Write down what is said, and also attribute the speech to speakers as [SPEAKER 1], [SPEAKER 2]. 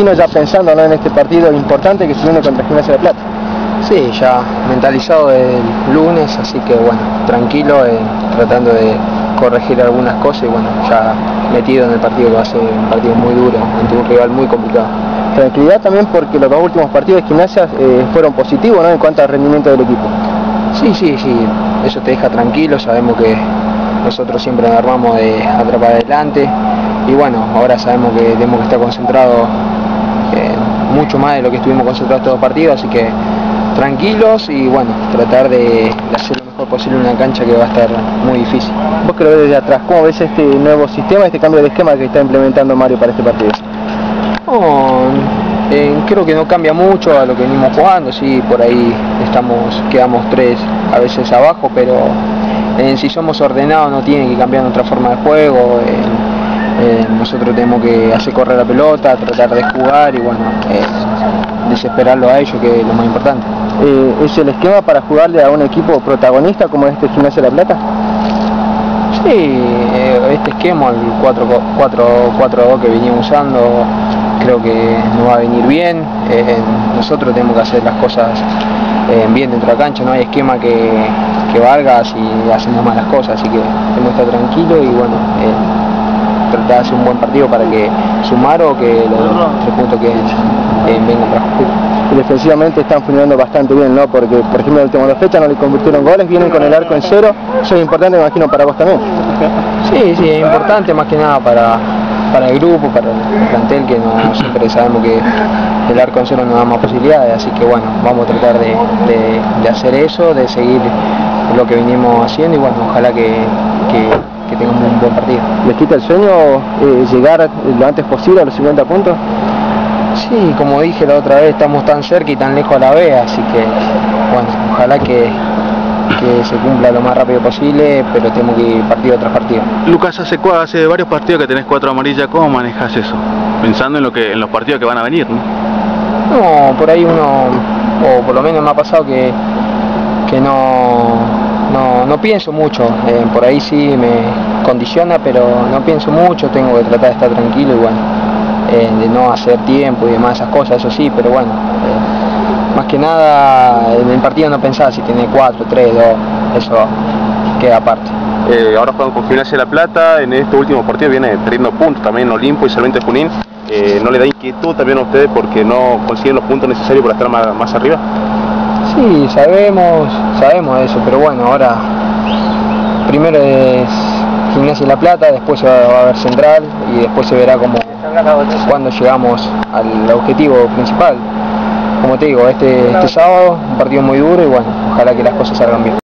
[SPEAKER 1] imagino ya pensando, ¿no?, en este partido importante que se viene contra Gimnasia de La Plata.
[SPEAKER 2] Sí, ya mentalizado el lunes, así que bueno, tranquilo, tratando de corregir algunas cosas y bueno, ya metido en el partido que va a ser un partido muy duro, ante un rival muy complicado.
[SPEAKER 1] Tranquilidad también porque los dos últimos partidos de Gimnasia fueron positivos, ¿no?, en cuanto al rendimiento del equipo.
[SPEAKER 2] Sí, eso te deja tranquilo, sabemos que nosotros siempre nos armamos de atrapar adelante y bueno, ahora sabemos que tenemos que estar concentrados mucho más de lo que estuvimos concentrados todos los partidos, así que tranquilos y bueno, tratar de hacer lo mejor posible en una cancha que va a estar muy difícil.
[SPEAKER 1] Vos que lo ves desde atrás, ¿cómo ves este nuevo sistema, este cambio de esquema que está implementando Mario para este partido?
[SPEAKER 2] Creo que no cambia mucho a lo que venimos jugando, sí, por ahí quedamos tres a veces abajo, pero si somos ordenados no tiene que cambiar nuestra forma de juego. Nosotros tenemos que hacer correr la pelota, tratar de jugar y bueno, desesperarlo a ellos, que es lo más importante.
[SPEAKER 1] ¿Es el esquema para jugarle a un equipo protagonista como este Gimnasia de La Plata?
[SPEAKER 2] Sí, este esquema, el 4-4-2 que venimos usando, creo que nos va a venir bien. Nosotros tenemos que hacer las cosas bien dentro de la cancha, no hay esquema que valga si hacemos malas cosas, así que tenemos que estar tranquilos y bueno, tratar de hacer un buen partido para que sumar o que los 3 puntos que vengan para jugar.
[SPEAKER 1] Y defensivamente están funcionando bastante bien, ¿no? Porque, por ejemplo, en la última 2 fechas no le convirtieron goles, vienen con el arco en 0. Eso es importante, me imagino, para vos también.
[SPEAKER 2] Sí, es importante más que nada para el grupo, para el plantel, que no siempre sabemos que el arco en 0 nos da más posibilidades, así que bueno, vamos a tratar de hacer eso, de seguir lo que vinimos haciendo y bueno, ojalá que tengamos un buen partido.
[SPEAKER 1] ¿Les quita el sueño llegar lo antes posible a los 50 puntos?
[SPEAKER 2] Sí, como dije la otra vez, estamos tan cerca y tan lejos a la vez, así que bueno, ojalá que se cumpla lo más rápido posible, pero tenemos que ir partido tras partido.
[SPEAKER 3] Lucas, hace varios partidos que tenés 4 amarillas, ¿cómo manejas eso? Pensando en los partidos que van a venir, ¿no?
[SPEAKER 2] No, por ahí o por lo menos me ha pasado que no pienso mucho, por ahí sí me condiciona, pero no pienso mucho, tengo que tratar de estar tranquilo y bueno, de no hacer tiempo y demás esas cosas, eso sí, pero bueno, más que nada en el partido no pensaba si tiene 4, 3, 2, eso queda aparte.
[SPEAKER 3] Ahora juegan con Gimnasia de La Plata, en este último partido viene perdiendo puntos también Olimpo y Sarmiento de Junín. ¿No le da inquietud también a ustedes porque no consiguen los puntos necesarios para estar más arriba?
[SPEAKER 2] Sí, sabemos eso, pero bueno, ahora primero es Gimnasia de La Plata, después va a haber Central y después se verá cuando llegamos al objetivo principal. Como te digo, este sábado un partido muy duro y bueno, ojalá que las cosas salgan bien.